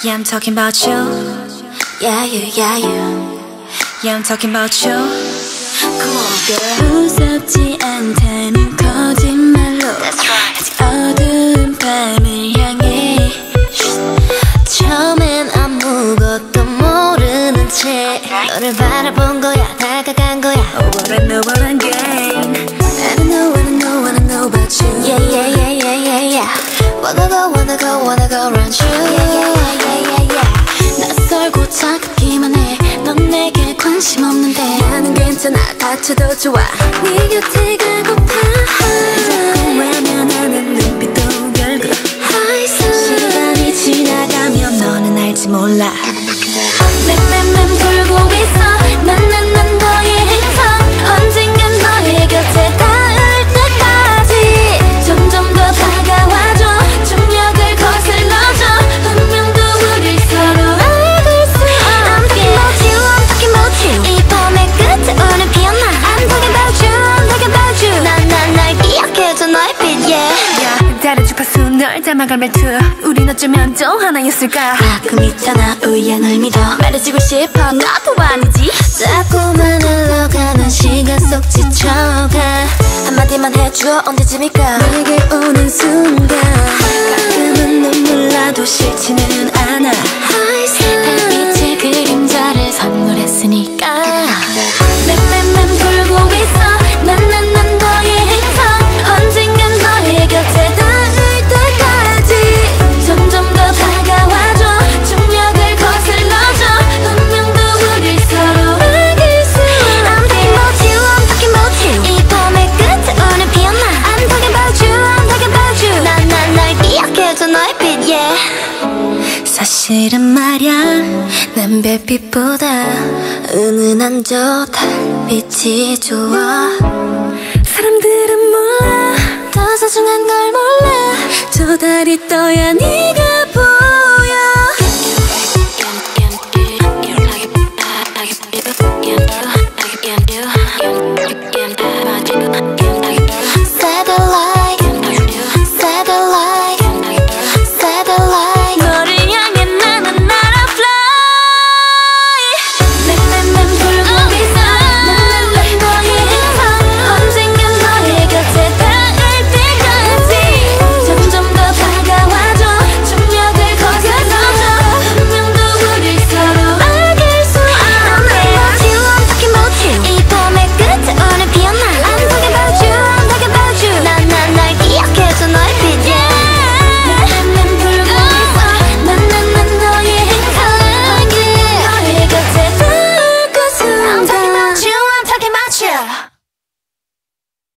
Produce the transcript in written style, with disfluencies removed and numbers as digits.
Yeah, I'm talking about you. Yeah, you, yeah, you. Yeah, I'm talking about you. Come on, girl. 무섭지 않다는 거짓말로. That's right. 아직 어두운 밤을 향해. 처음엔 아무것도 모르는 채 너를 바라본 거야, 다가간 거야. Oh, what I know, what I gain. I don't know, wanna know, wanna know about you. Yeah, yeah, yeah, yeah, yeah, yeah. Wanna go, wanna go, wanna go around you. Yeah, yeah, yeah, yeah, yeah, yeah. 낯설고 차갑기만 해. 넌 내게 관심 없는데 나는 괜찮아, 다쳐도 좋아. 네 곁에 가고파. 자꾸 외면하는 눈빛도 결국 시간이 지나가면 너는 알지 몰라. 맴맴맴 돌고 있어. 난 너의 행성. 언젠간 너의 곁에 닿을 때까지 점점 더 다가와줘. 중력을 거슬러줘. 운명도 우릴 서로 알고 있어. I'm talking about you, 이 밤의 끝에 우린 피어나. I'm talking about you, I'm talking about you. 날 기억해줘 너의 빛, yeah. 다른 주파수 널 담아갈 말투. 우린 어쩌면 또 하나였을까. 가끔 있잖아 우연을 믿어. 말해주고 싶어 나도 아니지. 자꾸만 흘러가는 시간 속 지쳐가. 한마디만 해줘 언제쯤일까. 내게 오는 순간 가끔은 눈물 나도 싫지는 않아. 달빛의 그림자를 선물했으니까. 맴맴맴 돌고 있어. 난 너의 행성. 언젠간 너의 곁에 닿을 때까지 점점 더 다가와줘. 중력을 거슬러줘. 운명도 우릴 서로 알고 있어. I'm talking about you, I'm talking about you. 이 밤의 끝에 우린 피어나. I'm talking about you, I'm talking about you. 날 기억해줘 너의 빛, yeah. 사실은 말야 난 별빛보다 은은한 저 달빛이 좋아. 사람들은 몰라 더 소중한 걸 몰라. 저 달이 떠야 네